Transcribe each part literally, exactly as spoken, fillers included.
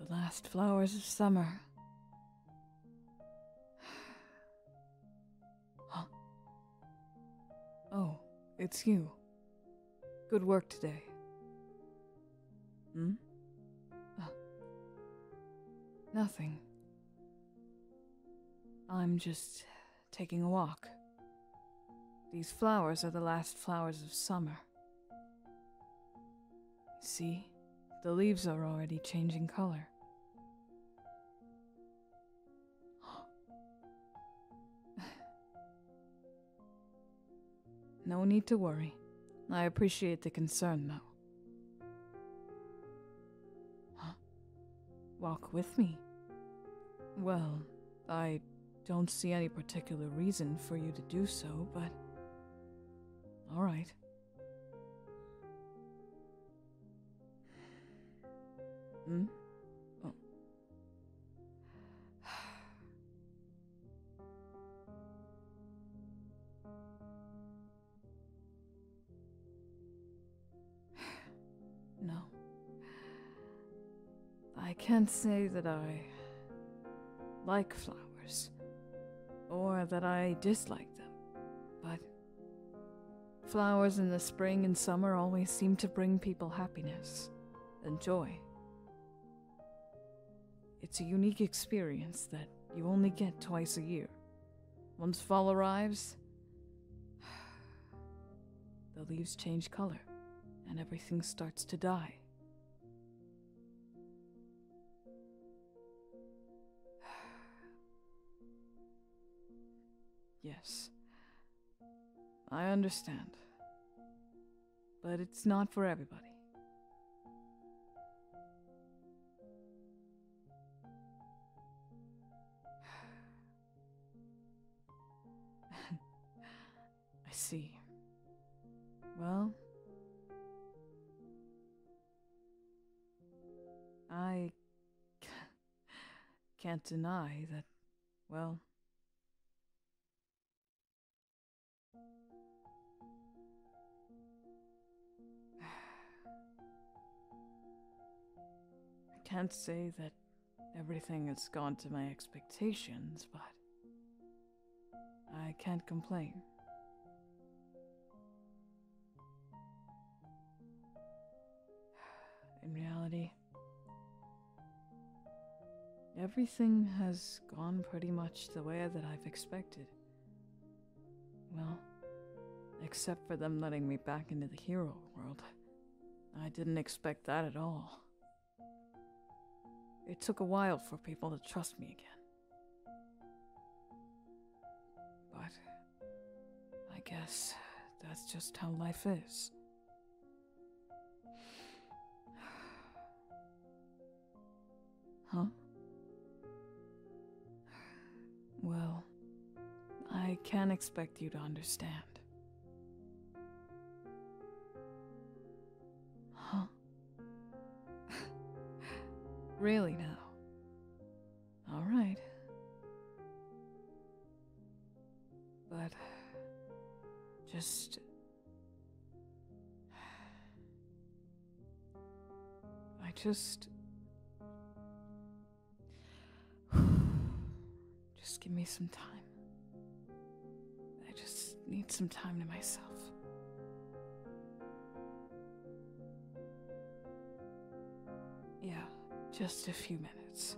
the last flowers of summer. Huh? Oh, it's you. Good work today. Hmm? Uh, nothing. I'm just taking a walk. These flowers are the last flowers of summer. See? The leaves are already changing color. No need to worry. I appreciate the concern, though. Huh? Walk with me? Well, I don't see any particular reason for you to do so, but... all right. Hmm? Oh. No. I can't say that I like flowers, or that I dislike them, but flowers in the spring and summer always seem to bring people happiness and joy. It's a unique experience that you only get twice a year. Once fall arrives, the leaves change color, and everything starts to die. Yes, I understand. But it's not for everybody. I see. Well, I c- can't deny that, well, I can't say that everything has gone to my expectations, but I can't complain. In reality, everything has gone pretty much the way that I've expected. Well, except for them letting me back into the hero world. I didn't expect that at all. It took a while for people to trust me again. But I guess that's just how life is. Huh? Well, I can't expect you to understand. Huh? Really now? All right. But just... I just... Just give me some time. I just need some time to myself. Yeah, just a few minutes.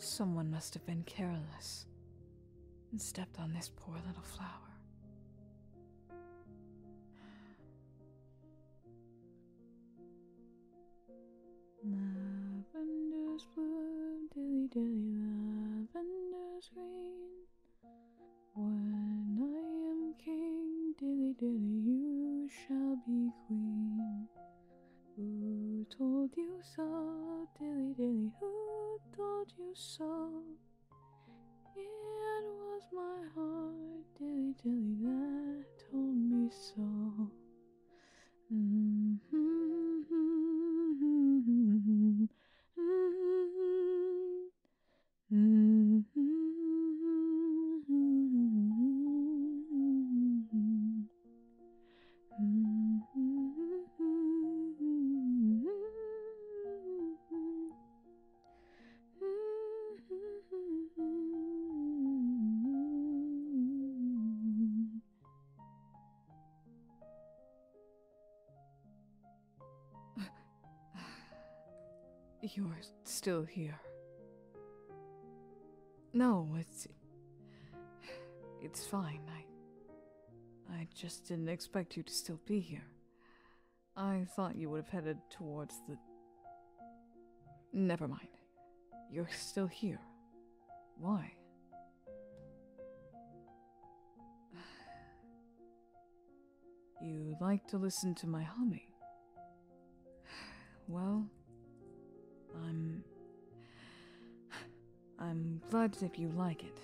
Someone must have been careless and stepped on this poor little flower. Lavender's blue, dilly dilly, lavender's green. When I am king, dilly dilly, you shall be queen. Who told you so, dilly dilly, who told you so? It was my heart, dilly dilly, that told me so. Mm-hmm. Mm-hmm. Mm-hmm. You're still here. No, it's... It's fine. I... I just didn't expect you to still be here. I thought you would have headed towards the... Never mind. You're still here. Why? You like to listen to my humming? Well... I'm... I'm glad if you like it.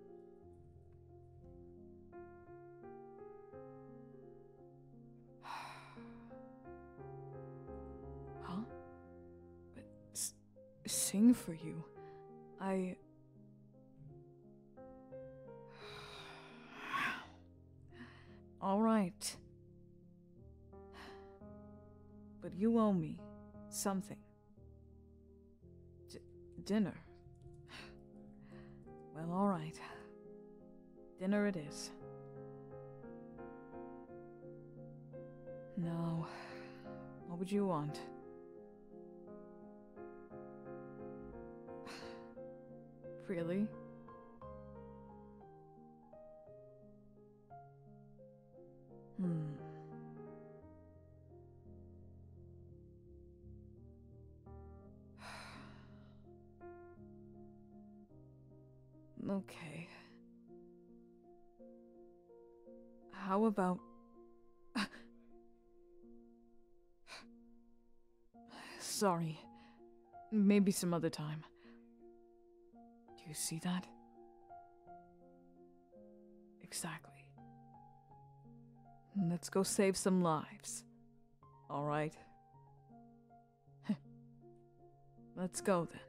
Huh? But s sing for you. I... All right. But you owe me something. D dinner. Well, all right. Dinner it is. No. What would you want? Really? Hmm. Okay. How about... Sorry. Maybe some other time. Do you see that? Exactly. Let's go save some lives. All right? Let's go then.